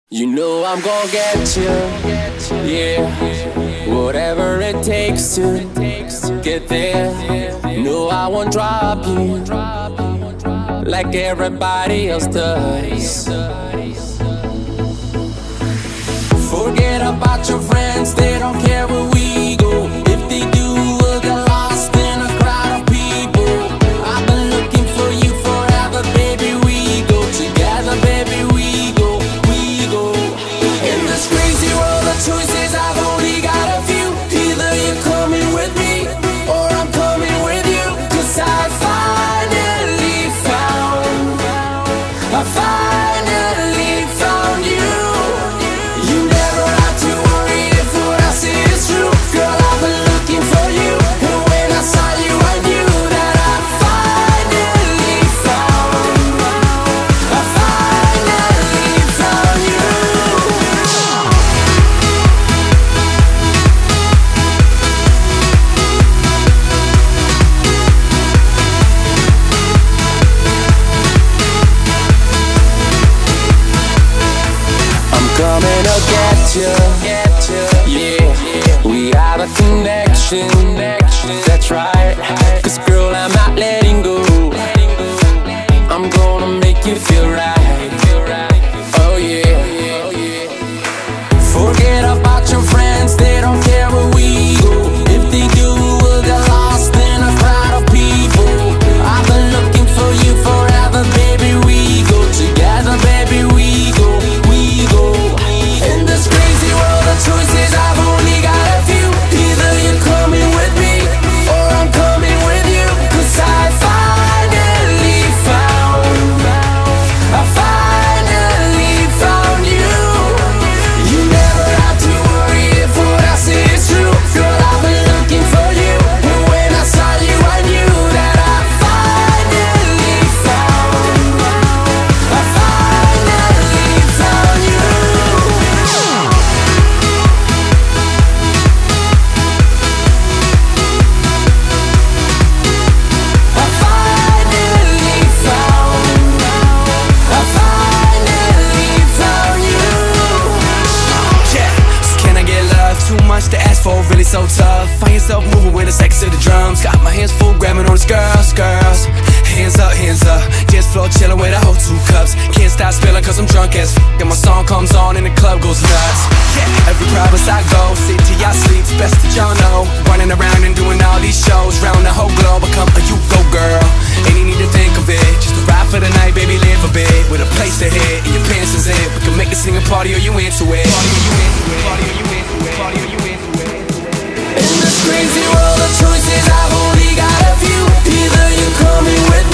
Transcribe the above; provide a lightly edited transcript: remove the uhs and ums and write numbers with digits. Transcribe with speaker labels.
Speaker 1: You know I'm gonna get you, yeah. Whatever it takes to get there. No, I won't drop you like everybody else does. Forget about your friends, they don't care where we go. If they do, we'll get lost in a crowd of people. I've been looking for you forever, baby. We go together, baby. We go. In this crazy world of choices, I've only got a few. Either you're coming with me or I'm coming with you. 'Cause I finally found you. You never have to worry if what I say is true. Girl, I've been looking for you, and when I saw you, I knew that I finally found you. Coming to get you, yeah. We have a connection, that's right. 'Cause girl, I'm not letting go. I'm gonna make you feel right. Oh yeah. Forget about your friends, they don't care where we go. If they do, we'll get lost in a crowd of people. I've been looking for you forever, baby. We go together, baby. We go. In this crazy world of choices, I've only got a few. Either you're coming with me or I'm coming with you. 'Cause I finally found you. You never have to worry if what I say is true. Girl, I've been looking for you, and when I saw you, I knew that I finally found you.
Speaker 2: Too much to ask for, really so tough. Find yourself moving with the sex to the drums. Got my hands full, grabbing on these girls. Hands up, dance floor chilling with a whole 2 cups. Can't stop spilling 'cause I'm drunk as f. And my song comes on and the club goes nuts. Yeah, every crowd as I go, sit till y'all sleep, best that y'all know. Running around and doing all these shows, round the whole globe. Become a you go girl, ain't you need to think of it. Just a ride for the night, baby, live a bit. With a place to hit, and your pants is in. We can make a singing party or you into it.
Speaker 1: In this crazy world of choices, I've only got a few. Either you're coming with